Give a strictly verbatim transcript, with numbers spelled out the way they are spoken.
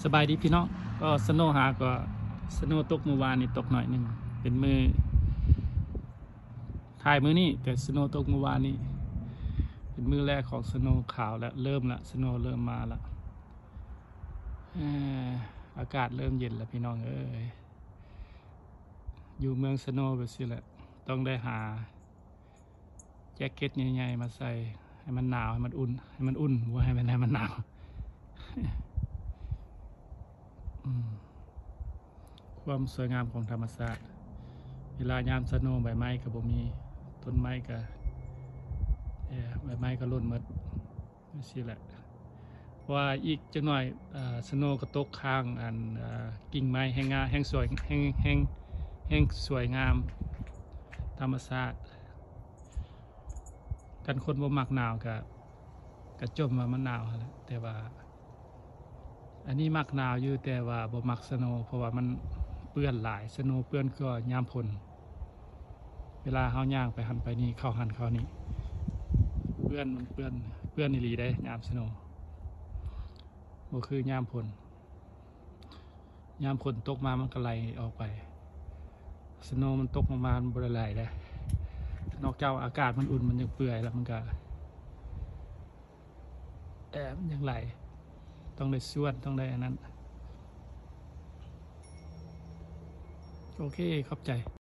สบายดีพี่น้องก็สโนว์หาก็สโนว์ตกเมื่อวานนี่ตกหน่อยหนึ่งเป็นมือถ่ายมือนี่แต่สโนว์ตกเมื่อวานนี้เป็นมือแรกของสโนว์ขาวแล้วเริ่มละสโนว์เริ่มมาละอากาศเริ่มเย็นแล้วพี่น้องเอ้ยอยู่เมืองสโนว์แบบนี้แหละต้องได้หาแจ็คเก็ตใหญ่ๆมาใส่ให้มันหนาวให้มันอุ่นให้มันอุ่นว่าให้มันให้มันหนาวความสวยงามของธรรมชาติเวลายามสโนว์ใบไม้ก็บ่มีต้นไม้ก็ใบไม้ก็ร่นหมดนี่สิแหละว่าอีกจังหน่อยสโนว์ก็ตกข้างอันกิ่งไม้แห้งงาแห้งสวยแห้งแห้งแห้งสวยงามธรรมชาติกันคนบ่มักหนาวก็กระจมว่ามันหนาวแล้วแต่ว่าอันนี้มักหนาวอยู่แต่ว่าบ่มักสโนว์เพราะว่ามันเปื้อนหลายสโนว์เปื้อนก็ยามฝนเวลาเฮาย่างไปหันไปนี่เข้าหันเข้านี่เปื้อนมันเปื้อนเปื้อนอีหลีได้ยามสโนว์บ่คือยามฝนยามฝนตกมามันก็ไหลออกไปสโนว์มันตกมามันบ่ได้ไหลได้นอกจากอากาศมันอุ่นมันยังเปื่อยแล้วมันก็แอบมันยังไหลต้องได้ส่วนต้องได้อันนั้นโอเคขอบใจ